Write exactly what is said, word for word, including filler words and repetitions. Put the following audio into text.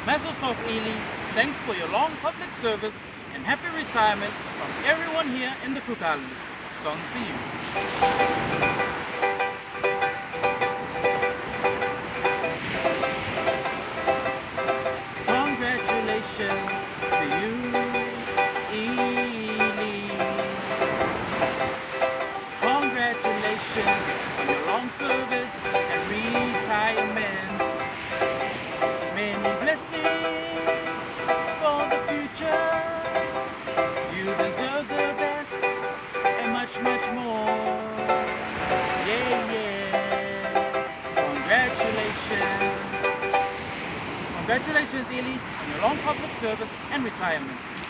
Mazel Tov, Eli. Thanks for your long public service and happy retirement from everyone here in the Cook Islands. Songs for you. Congratulations to you, Eli. Congratulations on your long service and retirement. Many blessings for the future. You deserve the best and much, much more. Yeah, yeah. Congratulations. Congratulations, Eli, on your long public service and retirement.